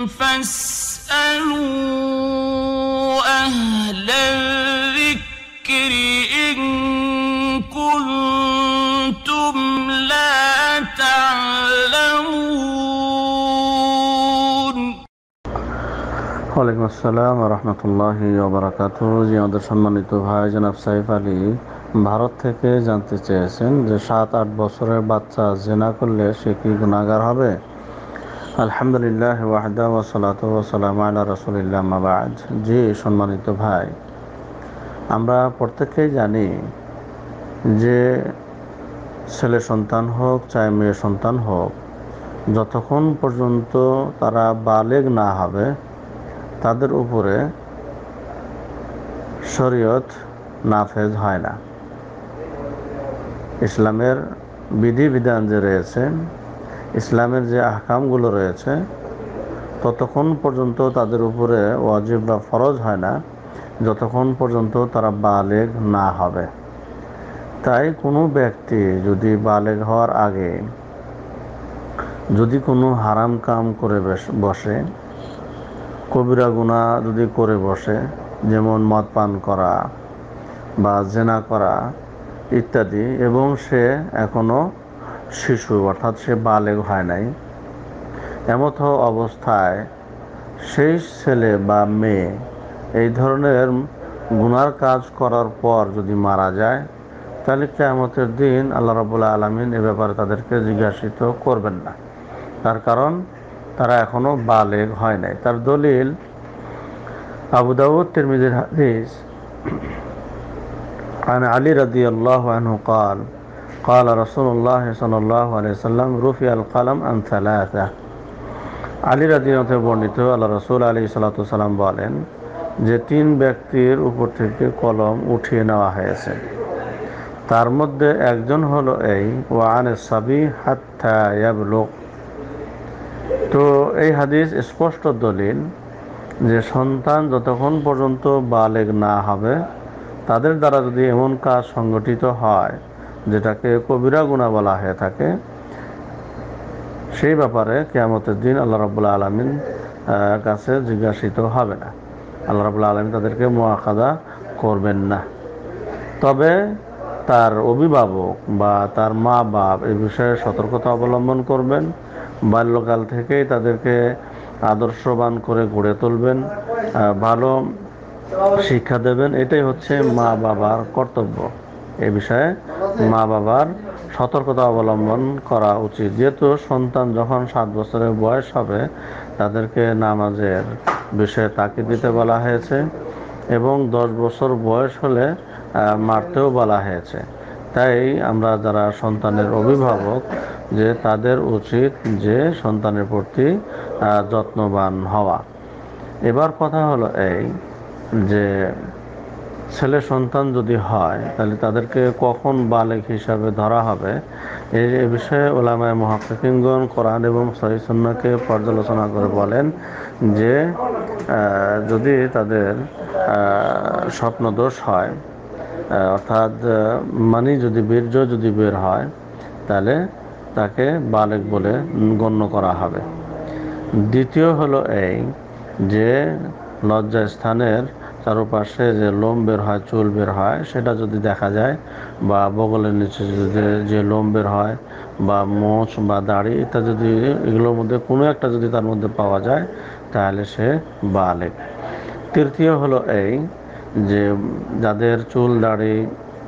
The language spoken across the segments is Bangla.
فاسألوا أهل الذكر إن كنتم لا تعلمون ওয়ালাইকুম আসসালাম ওয়া রাহমাতুল্লাহি ওয়া বারাকাতুহু। জি, আমাদের সম্মানিত ভাই জনাব সাইফ আলী ভারত থেকে জানতে চেয়েছেন যে 7-8 বছরের বাচ্চা জিনা করলে সে কি গুনাহগার হবে? আলহামদুলিল্লাহ ওয়াহদা ওয়া সালাতু ওয়া সালামু আলা রাসূলিল্লাহ আম্মা বা'দ। জি সম্মানিত ভাই, আমরা প্রত্যেকেই জানি যে ছেলে সন্তান হোক চাই মেয়ে সন্তান হোক, যতক্ষণ পর্যন্ত তারা বালেগ না হবে তাদের উপরে শরীয়ত নাফেজ হয় না। ইসলামের বিধিবিধান যে রয়েছে, ইসলামের যে আহকামগুলো রয়েছে, ততক্ষণ পর্যন্ত তাদের উপরে ওয়াজিব বা ফরজ হয় না যতক্ষণ পর্যন্ত তারা বালেগ না হবে। তাই কোনো ব্যক্তি যদি বালেগ হওয়ার আগে যদি কোনো হারাম কাম করে বসে, কবিরা গুনাহ যদি করে বসে, যেমন মদ পান করা বা জেনা করা ইত্যাদি, এবং সে এখনো শিশু অর্থাৎ সে বালেগ হয় নাই, এমত অবস্থায় সেই ছেলে বা মেয়ে এই ধরনের গুনার কাজ করার পর যদি মারা যায়, তাহলে কিয়ামতের দিন আল্লাহ রাব্বুল আলামিন এ ব্যাপারে তাদেরকে জিজ্ঞাসিত করবেন না। তার কারণ তারা এখনো বালেগ হয় নাই। তার দলিল আবু দাউদ তিরমিজির হাদিস عن علي رضي الله عنه قال قال رسول الله صلى الله عليه وسلم رفع القلم عن ثلاثة। আলী রাদিয়াল্লাহু আনহু বর্ণিত, আল্লাহ রাসূল আলাইহিস সালাতু ওয়াস সালাম বলেন যে 3 ব্যক্তির উপর থেকে কলম উঠিয়ে নেওয়া হয়েছে। তার মধ্যে একজন হলো এই ওয়ান সাবি হাত্তা ইয়াবলুগ। তো এই হাদিস স্পষ্ট দলিল যে সন্তান যতক্ষণ পর্যন্ত বালেগ না হবে তাদের দ্বারা যদি এমন কাজ সংগঠিত হয় যেটাকে কবিরা গুনাহ বলা হয়ে থাকে, সেই ব্যাপারে কিয়ামতের দিন আল্লাহ রাব্বুল আলামিন কাছে জিজ্ঞাসিত হবে না। আল্লাহ রাব্বুল আলামিন তাদেরকে মুআখাযা করবেন না। তবে তার অভিভাবক বা তার মা বাপ এই বিষয়ে সতর্কতা অবলম্বন করবেন, বাল্যকাল থেকেই তাদেরকে আদর্শবান করে গড়ে তুলবেন, ভালো শিক্ষা দেবেন। এটাই হচ্ছে মা বাবার কর্তব্য। এ বিষয়ে মা বাবার সতর্কতা অবলম্বন করা উচিত। যেহেতু সন্তান যখন 7 বছরের বয়স হবে তাদেরকে নামাজের বিষয়ে তাকিদ দিতে বলা হয়েছে, এবং 10 বছর বয়স হলে মারতেও বলা হয়েছে। তাই আমরা যারা সন্তানের অভিভাবক যে তাদের উচিত যে সন্তানের প্রতি যত্নবান হওয়া। এবার কথা হলো এই যে ছেলে সন্তান যদি হয় তাহলে তাদেরকে কখন বালেগ হিসাবে ধরা হবে, এই বিষয়ে উলামায়ে মুহাক্কিকিনগণ কোরআন এবং সহিহ সুন্নাহকে পর্যালোচনা করে বলেন যে যদি তাদের স্বপ্নদোষ হয়, অর্থাৎ মানি যদি বীর্য যদি বের হয়, তাহলে তাকে বালেগ বলে গণ্য করা হবে। দ্বিতীয় হলো এই যে লজ্জা স্থানের চারপাশে যে লোম বের হয়, চুল বের হয়, সেটা যদি দেখা যায়, বা বগলের নিচে যদি যে লোম বের হয়, বা মোচ বা দাড়ি ইত্যাদি যদি এগুলোর মধ্যে কোনো একটা যদি তার মধ্যে পাওয়া যায়, তাহলে সে বালেগ। তৃতীয় হলো এই যে যাদের চুল দাড়ি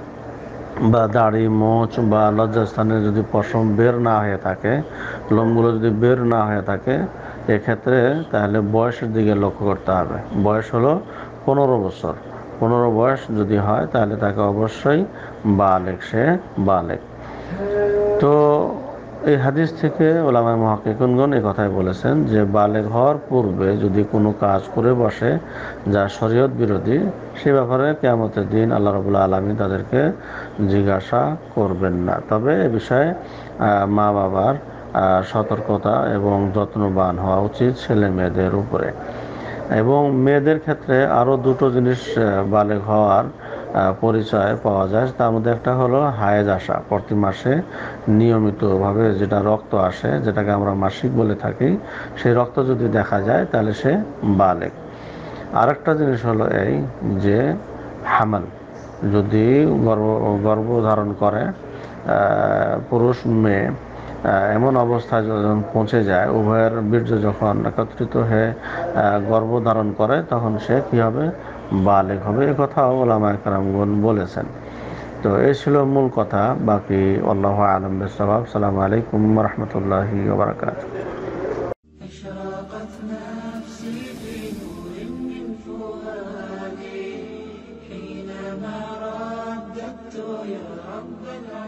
বা দাড়ি মোচ বা লজ্জাস্থানে যদি পশম বের না হয়ে থাকে, লোমগুলো যদি বের না হয়ে থাকে, এক্ষেত্রে তাহলে বয়সের দিকে লক্ষ্য করতে হবে। বয়স হলো 15 বছর। 15 বয়স যদি হয় তাহলে তাকে অবশ্যই বালেগ, সে বালেগ। তো এই হাদিস থেকে উলামায়ে মুহাক্কিকুনগণ এই কথাই বলেছেন যে বালেগ হওয়ার পূর্বে যদি কোনো কাজ করে বসে যা শরীয়ত বিরোধী, সে ব্যাপারে কিয়ামতের দিন আল্লাহ রাব্বুল আলামিন তাদেরকে জিজ্ঞাসা করবেন না। তবে এ বিষয়ে মা বাবার সতর্কতা এবং যত্নবান হওয়া উচিত ছেলে মেয়েদের উপরে। এবং মেয়েদের ক্ষেত্রে আরও দুটো জিনিস বালেগ হওয়ার পরিচয় পাওয়া যায়। তার মধ্যে একটা হলো হায়েজ আসা, প্রতি মাসে নিয়মিতভাবে যেটা রক্ত আসে, যেটাকে আমরা মাসিক বলে থাকি, সেই রক্ত যদি দেখা যায় তাহলে সে বালেগ। আরেকটা জিনিস হলো এই যে হামাল, যদি গর্ভ ধারণ করে পুরুষ মেয়ে, এমন অবস্থায় যখন পৌঁছে যায়, উভয়ের বীর্য যখন একত্রিত হয়ে গর্ভ ধারণ করে, তখন সে কি হবে? বালেগ হবে। এ কথাও ওলামায়ে কেরামগণ বলেছেন। তো এই ছিল মূল কথা। বাকি আল্লাহু আ'লাম বিস-সাওয়াব। আসসালামু আলাইকুম ওয়া রাহমাতুল্লাহি ওয়া বারাকাতুহু। أشرقت نفسي بنور من فؤادي حينما رددت يا رب العالمين.